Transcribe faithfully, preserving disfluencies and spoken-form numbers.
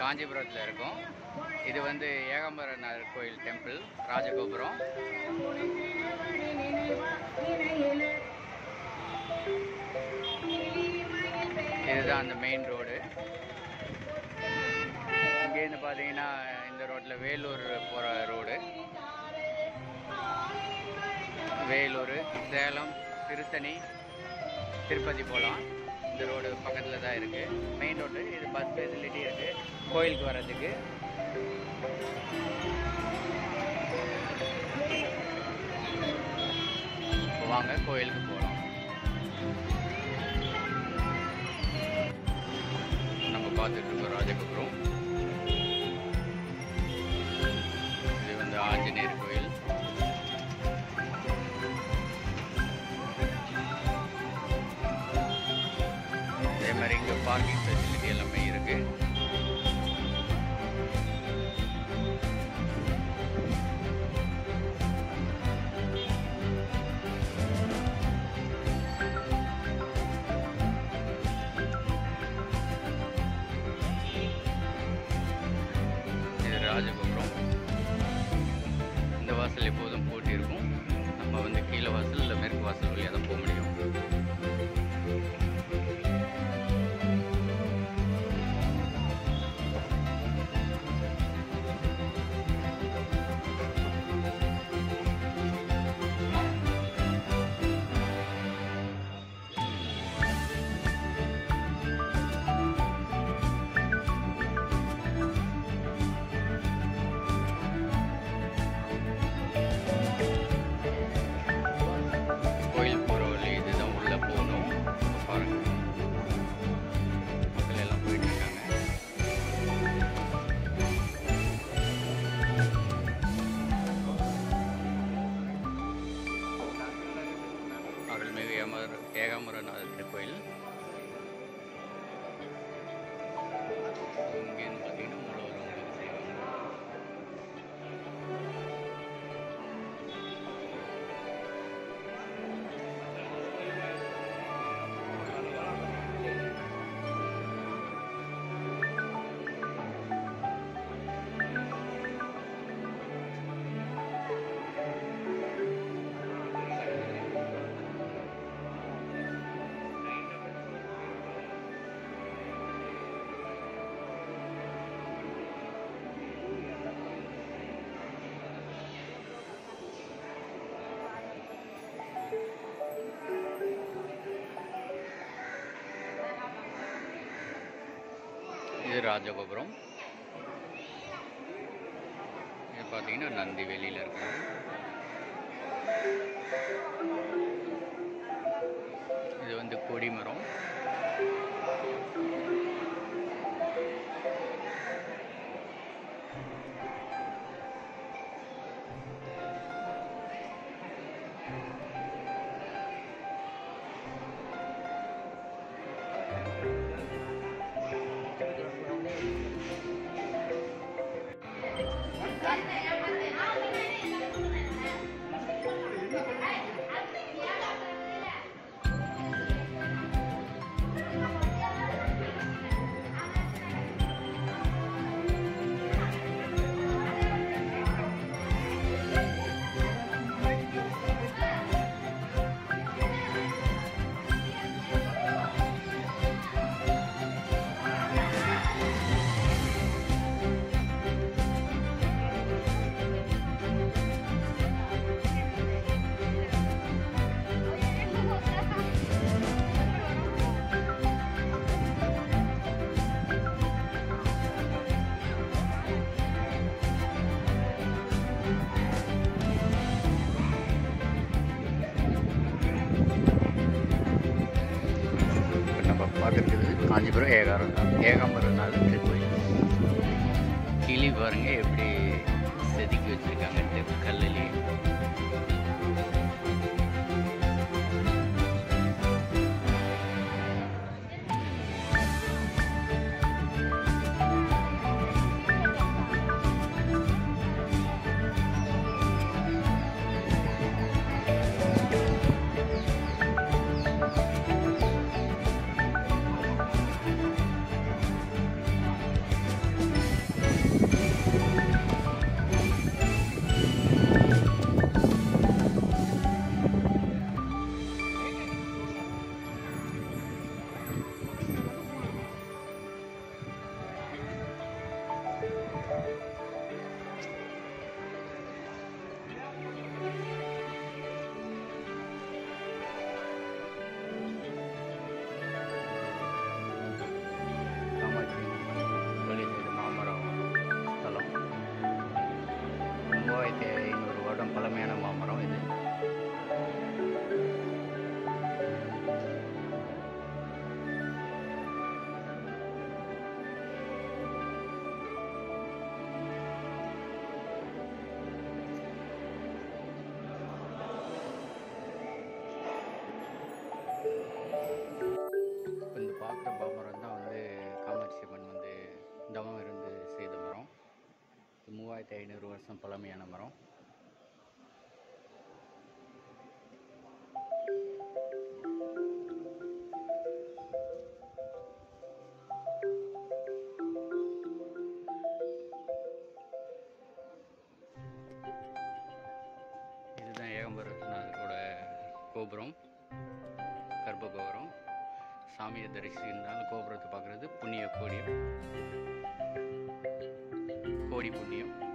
காஞ்சிபுரத்தில் இருக்கும். இது வந்து ஏகாம்பரநாதர் கோயில் டெம்பிள், ராஜகோபுரம். இதுதான் அந்த மெயின் ரோடு. இங்கேருந்து பார்த்தீங்கன்னா இந்த ரோட்டில் வேலூர் போகிற ரோடு. வேலூர், சேலம், திருத்தணி, திருப்பதி போகலாம். இந்த ரோடு பக்கத்தில் தான் இருக்குது, மெயின் ரோடு. இது பஸ் ஃபெசிலிட்டி இருக்குது கோயிலுக்கு வர்றதுக்கு. வாங்க கோயிலுக்கு போகலாம். நம்ம பார்த்துட்டு இருக்கோம் ராஜகோபுரம். இது வந்து ஆஞ்சநேயர் கோயில். அதே மாதிரி இங்கே பார்க்கிங் ஃபெசிலிட்டி எல்லாமே இருக்கு. இது ராஜகோபுரம். இந்த வாசல் எப்போதும் பூட்டி இருக்கும். நம்ம வந்து கீழே வாசல் இல்லை மேற்கு வாசல் வழியாக தான் போக முடியும். கோயில் போகிற வழி இதுதான், உள்ளே போகணும். பாருங்க, மக்கள் எல்லாம் போயிட்டு இருக்காங்க. அருள்மிகு ஏமர் ஏகாம்பரநாதர் திருக்கோயில். இங்கேருந்து பார்த்தீங்கன்னா மூலவரவங்களுக்கு செய்வாங்க. இது ராஜகோபுரம். இது பார்த்தீங்கன்னா நந்தி வெளியில் இருக்கு. இது வந்து கொடிமரம். பார்த்துருக்குது காஞ்சிபுரம் ஏகாரம் ஏகாம்பரநாதர் திருக்கோயில். கிளி பாருங்க எப்படி செதுக்கி வச்சிருக்காங்க கல்லுலேயே. ஆயிரத்தி ஐநூறு வருஷம் பழமையான மரம். இதுதான் ஏகம்பரநாதரோட கோபுரம், கர்ப்ப கோபுரம். சாமியை தரிசிந்தாலும் கோபுரத்தை பார்க்குறது புண்ணிய கோடியம், கோடி புண்ணியம்.